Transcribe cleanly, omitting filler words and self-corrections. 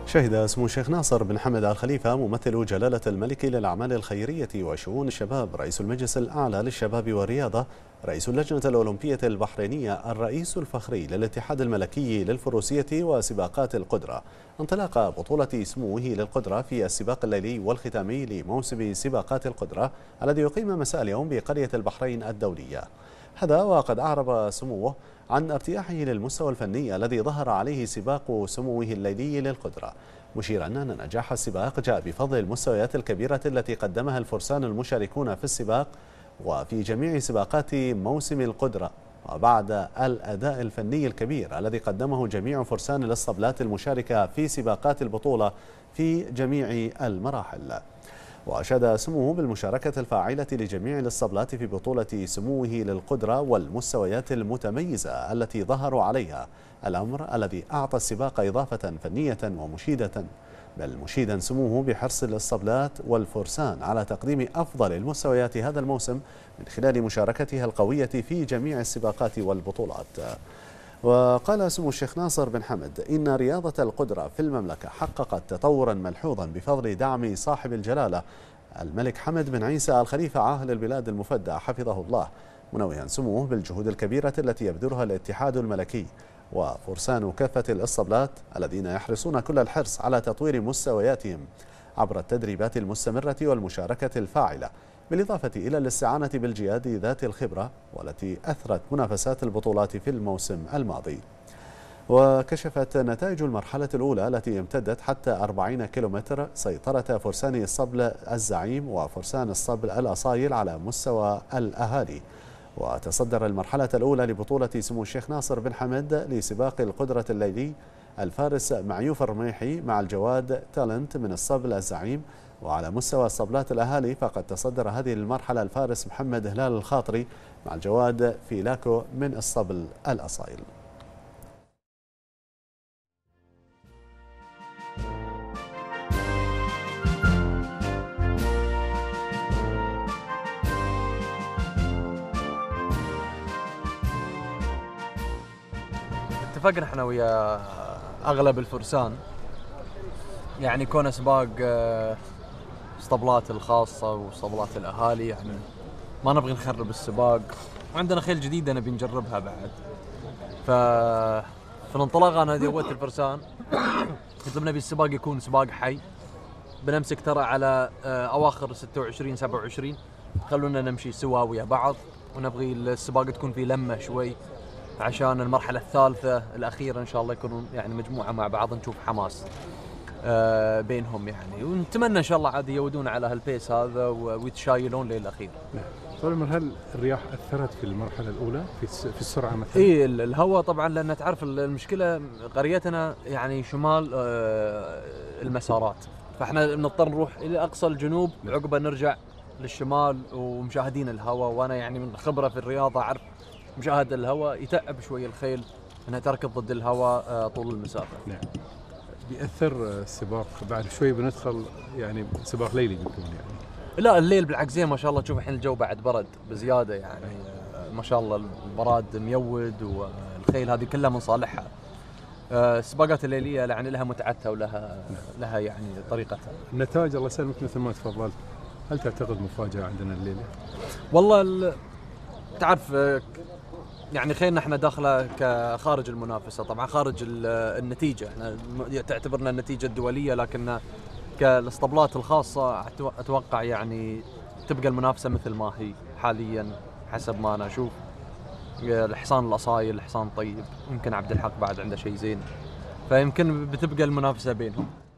شهد سمو الشيخ ناصر بن حمد آل خليفة ممثل جلالة الملك للأعمال الخيرية وشؤون الشباب رئيس المجلس الأعلى للشباب والرياضة رئيس اللجنة الأولمبية البحرينية الرئيس الفخري للاتحاد الملكي للفروسية وسباقات القدرة انطلاق بطولة سموه للقدرة في السباق الليلي والختامي لموسم سباقات القدرة الذي يقيم مساء اليوم بقرية البحرين الدولية. هذا وقد أعرب سموه عن ارتياحه للمستوى الفني الذي ظهر عليه سباق سموه الليلي للقدرة، مشيرا أن نجاح السباق جاء بفضل المستويات الكبيرة التي قدمها الفرسان المشاركون في السباق وفي جميع سباقات موسم القدرة، وبعد الأداء الفني الكبير الذي قدمه جميع فرسان الاسطبلات المشاركة في سباقات البطولة في جميع المراحل. وأشاد سموه بالمشاركة الفاعلة لجميع الاسطبلات في بطولة سموه للقدرة والمستويات المتميزة التي ظهروا عليها، الأمر الذي أعطى السباق إضافة فنية ومشيدة، بل مشيدا سموه بحرص الاسطبلات والفرسان على تقديم أفضل المستويات هذا الموسم من خلال مشاركتها القوية في جميع السباقات والبطولات. وقال سمو الشيخ ناصر بن حمد إن رياضة القدرة في المملكة حققت تطورا ملحوظا بفضل دعم صاحب الجلالة الملك حمد بن عيسى آل خليفة عاهل البلاد المفدى حفظه الله، منوها سموه بالجهود الكبيرة التي يبذلها الاتحاد الملكي وفرسان كافة الاسطبلات الذين يحرصون كل الحرص على تطوير مستوياتهم عبر التدريبات المستمرة والمشاركة الفاعلة، بالإضافة إلى الاستعانة بالجياد ذات الخبرة والتي أثرت منافسات البطولات في الموسم الماضي. وكشفت نتائج المرحلة الأولى التي امتدت حتى 40 كيلومتر سيطرة فرسان الصبل الزعيم وفرسان الصبل الأصايل على مستوى الأهالي. وتصدر المرحلة الأولى لبطولة سمو الشيخ ناصر بن حمد لسباق القدرة الليلي الفارس معيوف الرميحي مع الجواد تالنت من الصبل الزعيم، وعلى مستوى الصبلات الأهالي فقد تصدر هذه المرحلة الفارس محمد هلال الخاطري مع الجواد فيلاكو من الصبل الأصايل. اتفقنا احنا ويا اغلب الفرسان يعني كون سباق اسطبلات الخاصة واسطبلات الاهالي، يعني ما نبغي نخرب السباق وعندنا خيل جديدة نبي نجربها بعد. في الانطلاق انا دوت الفرسان قلت لهم نبي السباق يكون سباق حي، بنمسك ترى على اواخر 26 27 خلونا نمشي سوا ويا بعض، ونبغي السباق تكون فيه لمة شوي عشان المرحلة الثالثة الأخيرة إن شاء الله يكونون يعني مجموعة مع بعض نشوف حماس بينهم يعني، ونتمنى إن شاء الله عاد يودون على هالبيس هذا ويتشايلون للأخير. طبعا هل الرياح أثرت في المرحلة الأولى في السرعة مثلا؟ إيه الهواء طبعا، لأن تعرف المشكلة قريتنا يعني شمال المسارات، فإحنا نضطر نروح إلى أقصى الجنوب عقبة نرجع للشمال ومشاهدين الهواء، وأنا يعني من خبرة في الرياضة أعرف مشاهد الهواء يتعب شوي الخيل انها تركض ضد الهواء طول المسافه. نعم. بيأثر السباق بعد شوي بندخل يعني سباق ليلي بيكون يعني؟ لا الليل بالعكس زين ما شاء الله، تشوف الحين الجو بعد برد بزياده يعني ما شاء الله البراد ميود والخيل هذه كلها من صالحها. السباقات الليليه يعني لها متعتها لها يعني طريقتها. النتائج الله يسلمك مثل ما تفضلت، هل تعتقد مفاجاه عندنا الليله؟ والله تعرف يعني خيرنا احنا داخله كخارج المنافسه، طبعا خارج النتيجه، احنا تعتبرنا النتيجه الدوليه، لكن كالاسطبلات الخاصه اتوقع يعني تبقى المنافسه مثل ما هي حاليا حسب ما انا اشوف. الحصان الاصايل الحصان طيب، يمكن عبد الحق بعد عنده شيء زين، فيمكن بتبقى المنافسه بينهم.